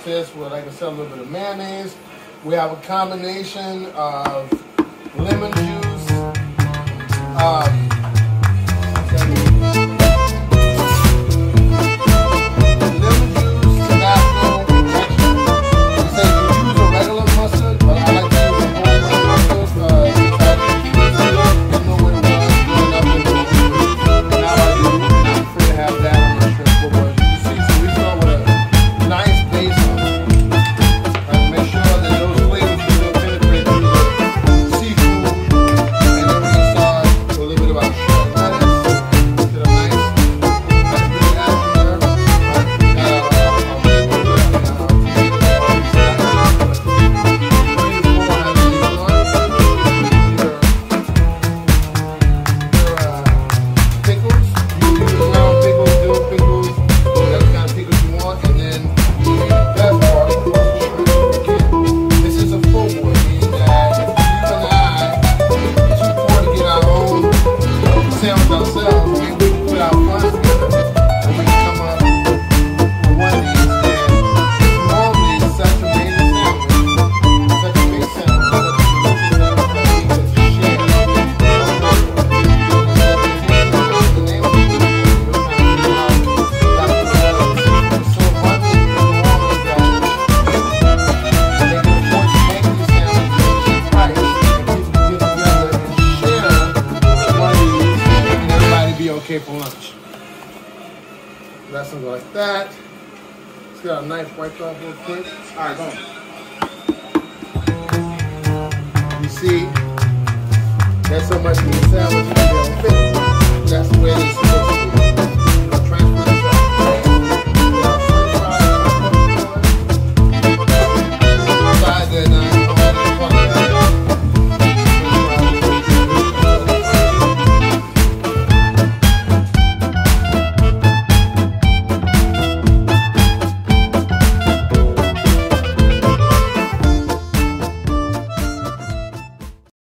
this with, like I said, a little bit of mayonnaise. We have a combination of lemon juice, for lunch. That's something like that. Let's get our knife wiped off real quick. Alright, go on. You see, there's so much meat sandwich. That's the way it is supposed to be.